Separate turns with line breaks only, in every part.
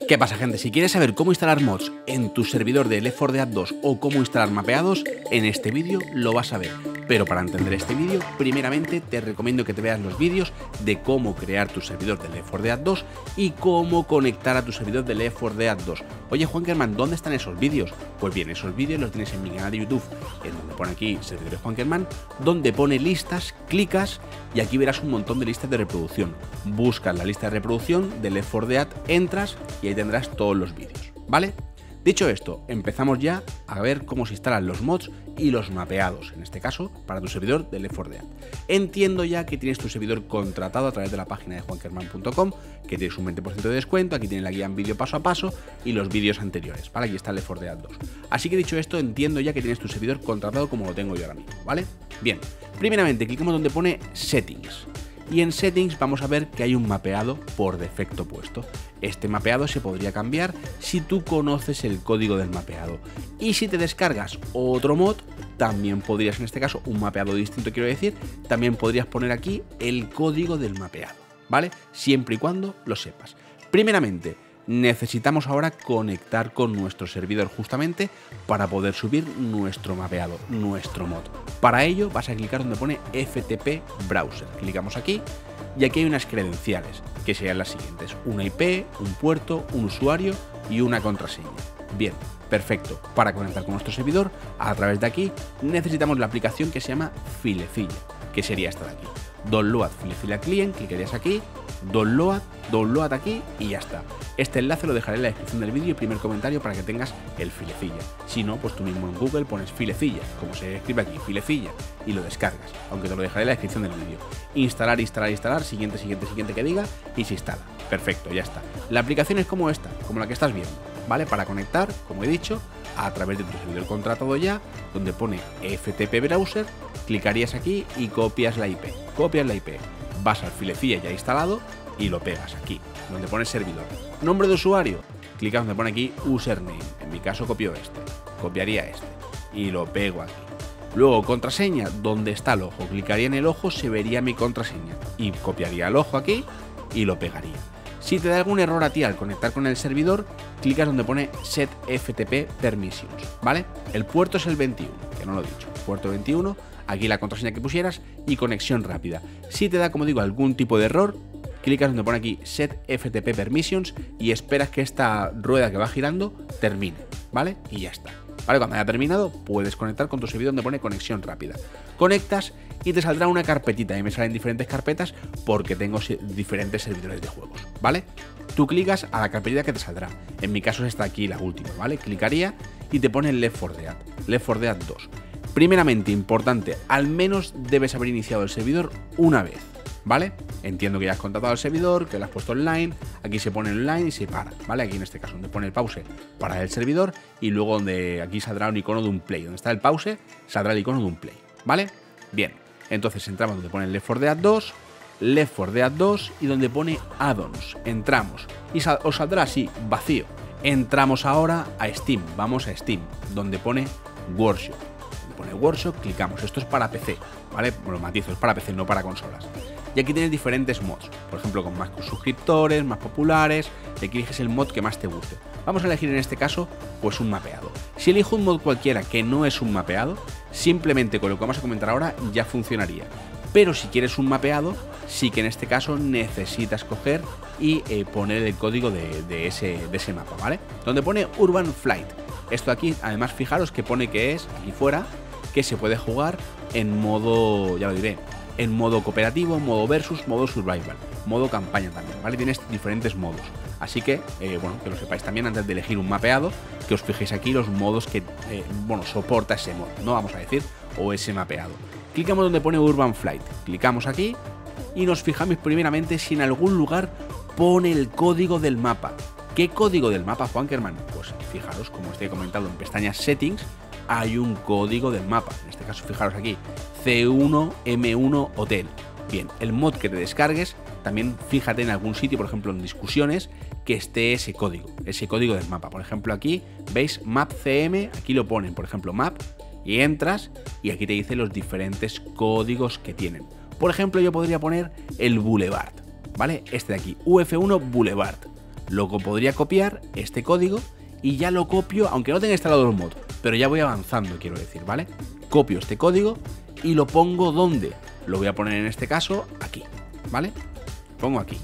¿Qué pasa, gente? Si quieres saber cómo instalar mods en tu servidor de Left 4 Dead 2 o cómo instalar mapeados, en este vídeo lo vas a ver. Pero para entender este vídeo, primeramente te recomiendo que te veas los vídeos de cómo crear tu servidor de Left 4 Dead 2 y cómo conectar a tu servidor de Left 4 Dead 2. Oye, Juankerman, ¿dónde están esos vídeos? Pues bien, esos vídeos los tienes en mi canal de YouTube, en donde pone aquí servidores Juankerman, donde pone listas, clicas y aquí verás un montón de listas de reproducción. Buscas la lista de reproducción de Left 4 Dead, entras y ahí tendrás todos los vídeos, ¿vale? Dicho esto, empezamos ya a ver cómo se instalan los mods y los mapeados, en este caso, para tu servidor de Left 4 Dead. Entiendo ya que tienes tu servidor contratado a través de la página de juankerman.com, que tienes un 20% de descuento, aquí tienes la guía en vídeo paso a paso y los vídeos anteriores, ¿vale? Aquí está Left 4 Dead 2. Así que dicho esto, entiendo ya que tienes tu servidor contratado como lo tengo yo ahora mismo, ¿vale? Bien, primeramente clicamos donde pone Settings. Y en Settings vamos a ver que hay un mapeado por defecto puesto. Este mapeado se podría cambiar si tú conoces el código del mapeado. Y si te descargas otro mod, también podrías, en este caso, un mapeado distinto quiero decir, también podrías poner aquí el código del mapeado, ¿vale? Siempre y cuando lo sepas. Primeramente, necesitamos ahora conectar con nuestro servidor justamente para poder subir nuestro mapeado, nuestro mod. Para ello vas a clicar donde pone FTP Browser. Clicamos aquí y aquí hay unas credenciales que serían las siguientes: una IP, un puerto, un usuario y una contraseña. Bien, perfecto. Para conectar con nuestro servidor, a través de aquí necesitamos la aplicación que se llama Filecilla, que sería esta de aquí. Download Filecilla Client, clicarías aquí, download aquí y ya está. Este enlace lo dejaré en la descripción del vídeo y primer comentario para que tengas el Filecilla. Si no, pues tú mismo en Google pones Filecilla, como se escribe aquí, Filecilla, y lo descargas, aunque te lo dejaré en la descripción del vídeo. Instalar, siguiente que diga y se instala. Perfecto, ya está. La aplicación es como esta, como la que estás viendo, ¿vale? Para conectar, como he dicho, a través de tu servidor contratado ya, donde pone FTP Browser, clicarías aquí y copias la IP. Vas al Filecilla ya instalado y lo pegas aquí, donde pone servidor. Nombre de usuario, clicas donde pone aquí username, en mi caso copio este, copiaría este y lo pego aquí. Luego contraseña, donde está el ojo, clicaría en el ojo, se vería mi contraseña y copiaría el ojo aquí y lo pegaría. Si te da algún error a ti al conectar con el servidor, clicas donde pone Set FTP Permissions, ¿vale? El puerto es el 21, que no lo he dicho, puerto 21, aquí la contraseña que pusieras y conexión rápida. Si te da, como digo, algún tipo de error, clicas donde pone aquí Set FTP Permissions y esperas que esta rueda que va girando termine, ¿vale? Y ya está. Vale, cuando haya terminado, puedes conectar con tu servidor donde pone conexión rápida. Conectas y te saldrá una carpetita. Y me salen diferentes carpetas porque tengo diferentes servidores de juegos, ¿vale? Tú clicas a la carpetita que te saldrá. En mi caso está aquí la última, ¿vale? Clicaría y te pone Left 4 Dead, Left 4 Dead 2. Primeramente, importante, al menos debes haber iniciado el servidor una vez, ¿vale? Entiendo que ya has contratado el servidor, que lo has puesto online, aquí se pone online y se para, ¿vale? Aquí en este caso donde pone el pause para el servidor y luego donde aquí saldrá un icono de un play, donde está el pause saldrá el icono de un play, ¿vale? Bien, entonces entramos donde pone Left 4 Dead 2, Left 4 Dead 2 y donde pone add-ons, entramos y os saldrá así, vacío. Entramos ahora a Steam, vamos a Steam, donde pone Workshop. Pone Workshop, clicamos, esto es para PC, ¿vale? Bueno, matizo, es para PC, no para consolas. Y aquí tienes diferentes mods, por ejemplo con más suscriptores, más populares, y aquí eliges el mod que más te guste. Vamos a elegir en este caso, pues un mapeado. Si elijo un mod cualquiera que no es un mapeado, simplemente con lo que vamos a comentar ahora ya funcionaría. Pero si quieres un mapeado, sí que en este caso necesitas coger y poner el código de ese mapa, ¿vale? Donde pone Urban Flight. Esto aquí, además, fijaros que pone que es, aquí fuera, que se puede jugar en modo, ya lo diré, en modo cooperativo, modo versus, modo survival, modo campaña también, ¿vale? Tienes diferentes modos. Así que, bueno, que lo sepáis también antes de elegir un mapeado, que os fijéis aquí los modos que, bueno, soporta ese mod, no vamos a decir, o ese mapeado. Clicamos donde pone Urban Flight, clicamos aquí y nos fijamos primeramente si en algún lugar pone el código del mapa. ¿Qué código del mapa, Juankerman? Pues fijaros, como os he comentado en pestaña Settings, hay un código del mapa. En este caso, fijaros aquí, C1M1 Hotel. Bien, el mod que te descargues, también fíjate en algún sitio, por ejemplo en discusiones, que esté ese código del mapa. Por ejemplo aquí, veis, Map CM, aquí lo ponen, por ejemplo, Map, y entras y aquí te dice los diferentes códigos que tienen. Por ejemplo, yo podría poner el Boulevard, ¿vale? Este de aquí, UF1 Boulevard. lo podría copiar este código y ya lo copio, aunque no tenga instalado el mod, pero ya voy avanzando, quiero decir, ¿vale? Copio este código y lo pongo ¿dónde? Lo voy a poner en este caso aquí, ¿vale? Pongo aquí,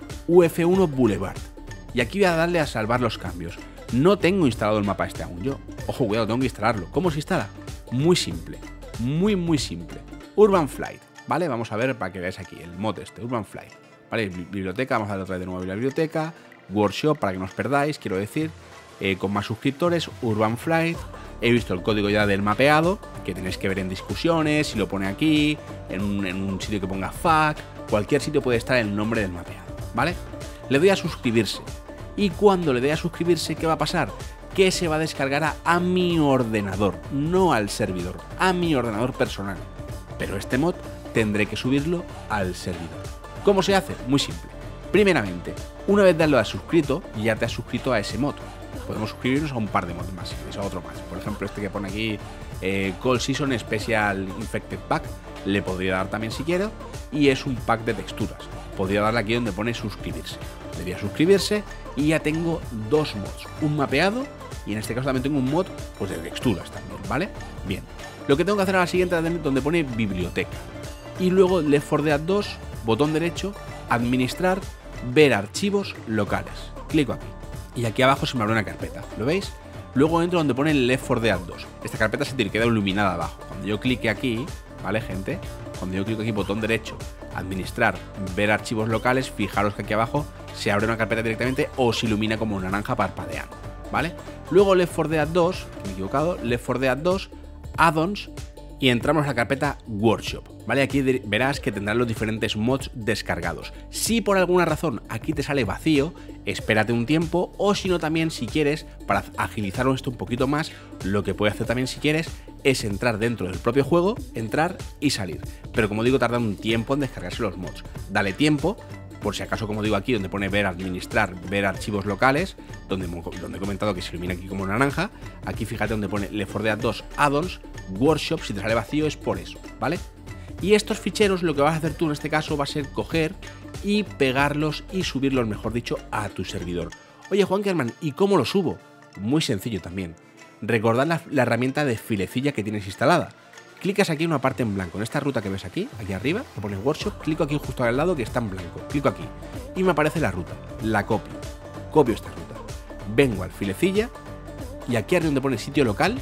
UF1 Boulevard. Y aquí voy a darle a salvar los cambios. No tengo instalado el mapa este aún yo. Ojo, cuidado, tengo que instalarlo. ¿Cómo se instala? Muy simple, muy simple. Urban Flight, ¿vale? Vamos a ver para que veáis aquí el mod este, Urban Flight. ¿Vale? Biblioteca, vamos a darle otra vez de nuevo a la biblioteca. Workshop, para que no os perdáis, quiero decir. Con más suscriptores, Urban Flight. He visto el código ya del mapeado, que tenéis que ver en discusiones, si lo pone aquí, en un sitio que ponga FAQ, cualquier sitio puede estar el nombre del mapeado, ¿vale? Le doy a suscribirse. Y cuando le dé a suscribirse, ¿qué va a pasar? Que se va a descargar a mi ordenador, no al servidor, a mi ordenador personal. Pero este mod tendré que subirlo al servidor. ¿Cómo se hace? Muy simple. Primeramente, una vez darlo a suscrito, ya te has suscrito a ese mod. Podemos suscribirnos a un par de mods más, si queréis a otro más. Por ejemplo, este que pone aquí Cold Season Special Infected Pack, le podría dar también si quiero, y es un pack de texturas. Podría darle aquí donde pone suscribirse. Le doy a suscribirse y ya tengo dos mods, un mapeado y en este caso también tengo un mod pues de texturas también, ¿vale? Bien, lo que tengo que hacer a la siguiente es donde pone biblioteca y luego Left 4 Dead 2, botón derecho, administrar, ver archivos locales. Clico aquí y aquí abajo se me abre una carpeta, ¿lo veis? Luego entro donde pone Left 4 Dead 2. Esta carpeta se te queda iluminada abajo. Cuando yo clique aquí, ¿vale, gente? Cuando yo clico aquí, botón derecho, administrar, ver archivos locales, fijaros que aquí abajo se abre una carpeta directamente o se ilumina como naranja parpadeando, ¿vale? Luego Left 4 Dead 2, que me he equivocado, Left 4 Dead 2, add-ons, y entramos a la carpeta Workshop, ¿vale? Aquí verás que tendrán los diferentes mods descargados. Si por alguna razón aquí te sale vacío, espérate un tiempo, o si no también, si quieres, para agilizarlo esto un poquito más, lo que puedes hacer también si quieres es entrar dentro del propio juego, entrar y salir. Pero como digo, tarda un tiempo en descargarse los mods. Dale tiempo, por si acaso, como digo aquí, donde pone ver administrar, ver archivos locales, donde he comentado que se ilumina aquí como naranja, aquí fíjate donde pone Left 4 Dead 2 add-ons, Workshop, si te sale vacío es por eso, ¿vale? Y estos ficheros lo que vas a hacer tú en este caso va a ser coger y pegarlos y subirlos, mejor dicho, a tu servidor. Oye, Juankerman, ¿y cómo lo subo? Muy sencillo también. Recordad la herramienta de filecilla que tienes instalada. Clicas aquí en una parte en blanco, en esta ruta que ves aquí arriba, que pone Workshop, clico aquí justo al lado que está en blanco, clico aquí y me aparece la ruta, la copio esta ruta, vengo al filecilla y aquí arriba donde pone sitio local,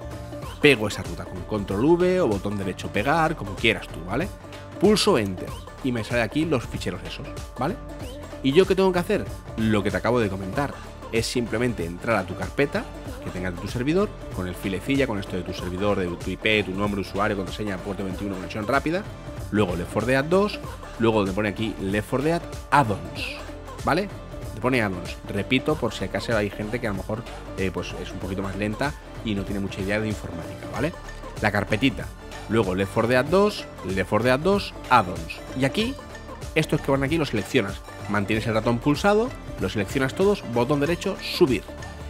pego esa ruta con control V o botón derecho pegar, como quieras tú, ¿vale? Pulso Enter y me sale aquí los ficheros esos, ¿vale? ¿Y yo qué tengo que hacer? Lo que te acabo de comentar, es simplemente entrar a tu carpeta que tengas de tu servidor, con el filecilla, con esto de tu servidor, de tu IP, tu nombre, usuario, contraseña, puerto 21, conexión rápida, luego Left 4 Dead 2, luego donde pone aquí Left 4 Dead add-ons, ¿vale? Te pone add-ons, repito por si acaso hay gente que a lo mejor pues es un poquito más lenta y no tiene mucha idea de informática, ¿vale? La carpetita, luego Left 4 Dead 2, Left 4 Dead 2, add-ons, y aquí, estos que van aquí los seleccionas, mantienes el ratón pulsado, los seleccionas todos, botón derecho, subir.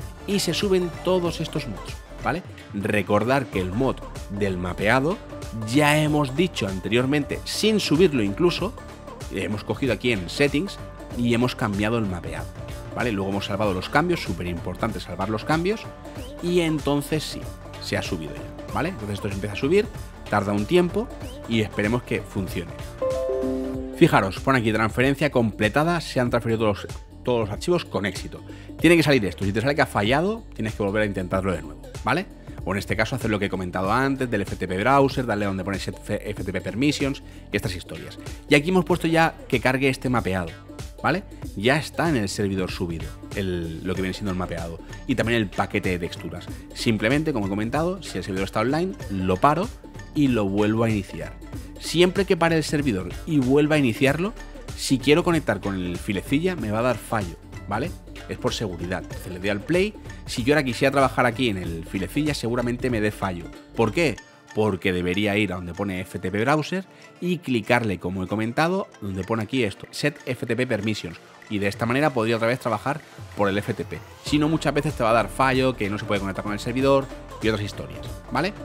Y se suben todos estos mods, ¿vale? Recordar que el mod del mapeado ya hemos dicho anteriormente, sin subirlo incluso, hemos cogido aquí en Settings y hemos cambiado el mapeado, ¿vale? Luego hemos salvado los cambios, súper importante salvar los cambios, y entonces sí, se ha subido ya, ¿vale? Entonces esto se empieza a subir, tarda un tiempo y esperemos que funcione. Fijaros, pone aquí transferencia completada, se han transferido todos los archivos con éxito. Tiene que salir esto, si te sale que ha fallado, tienes que volver a intentarlo de nuevo, ¿vale? O en este caso hacer lo que he comentado antes del FTP Browser, darle donde pone Set FTP Permissions y estas historias. Y aquí hemos puesto ya que cargue este mapeado, ¿vale? Ya está en el servidor subido, lo que viene siendo el mapeado. Y también el paquete de texturas. Simplemente, como he comentado, si el servidor está online, lo paro y lo vuelvo a iniciar. Siempre que pare el servidor y vuelva a iniciarlo, si quiero conectar con el filecilla me va a dar fallo, ¿vale? Es por seguridad. Entonces le doy al play. Si yo ahora quisiera trabajar aquí en el filecilla, seguramente me dé fallo. ¿Por qué? Porque debería ir a donde pone FTP Browser y clicarle, como he comentado, donde pone aquí esto, Set FTP Permissions. Y de esta manera podría otra vez trabajar por el FTP. Si no, muchas veces te va a dar fallo, que no se puede conectar con el servidor y otras historias, ¿vale?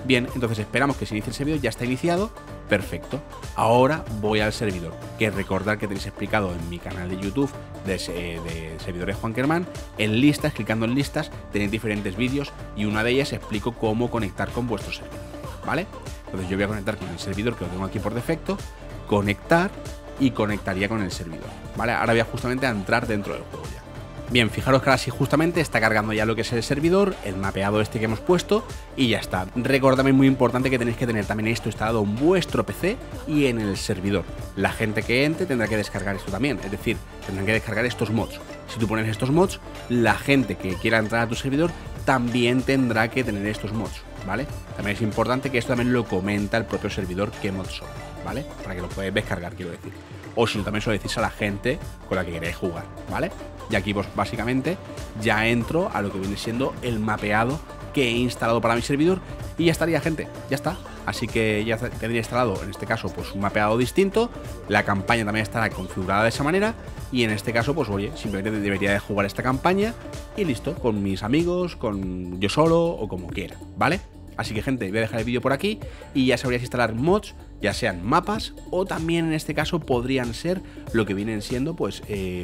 Bien, entonces esperamos que se inicie el servidor, ya está iniciado, perfecto. Ahora voy al servidor, que recordad que tenéis explicado en mi canal de YouTube de servidores Juan Kerman, en listas, clicando en listas, tenéis diferentes vídeos y una de ellas explico cómo conectar con vuestro servidor, ¿vale? Entonces yo voy a conectar con el servidor que lo tengo aquí por defecto, conectar y conectaría con el servidor, ¿vale? Ahora voy justamente a entrar dentro del juego ya. Bien, fijaros que ahora sí justamente está cargando ya lo que es el servidor, el mapeado este que hemos puesto y ya está. Recordad también muy importante que tenéis que tener también esto instalado en vuestro PC y en el servidor. La gente que entre tendrá que descargar esto también, es decir, tendrán que descargar estos mods. Si tú pones estos mods, la gente que quiera entrar a tu servidor también tendrá que tener estos mods, ¿vale? También es importante que esto también lo comenta el propio servidor qué mods son, ¿vale? Para que lo podáis descargar, quiero decir. O si no, también se lo decís a la gente con la que queréis jugar, ¿vale? Y aquí pues básicamente ya entro a lo que viene siendo el mapeado que he instalado para mi servidor y ya estaría, gente, ya está. Así que ya tendría instalado, en este caso, pues un mapeado distinto, la campaña también estará configurada de esa manera y en este caso, pues oye, simplemente debería de jugar esta campaña y listo, con mis amigos, con yo solo o como quiera, ¿vale? Así que, gente, voy a dejar el vídeo por aquí y ya sabríais instalar mods, ya sean mapas o también en este caso podrían ser lo que vienen siendo pues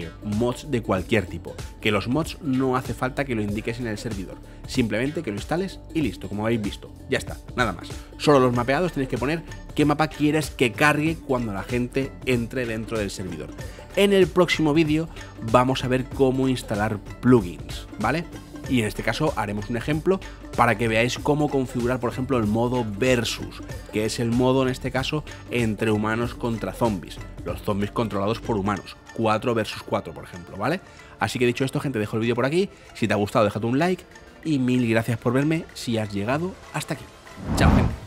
mods de cualquier tipo. Que los mods no hace falta que lo indiques en el servidor, simplemente que lo instales y listo, como habéis visto, ya está, nada más. Solo los mapeados tenéis que poner qué mapa quieres que cargue cuando la gente entre dentro del servidor. En el próximo vídeo vamos a ver cómo instalar plugins, ¿vale? Y en este caso haremos un ejemplo para que veáis cómo configurar, por ejemplo, el modo versus, que es el modo en este caso entre humanos contra zombies, los zombies controlados por humanos, 4 versus 4, por ejemplo, ¿vale? Así que dicho esto, gente, dejo el vídeo por aquí. Si te ha gustado, déjate un like y mil gracias por verme si has llegado hasta aquí. Chao, gente.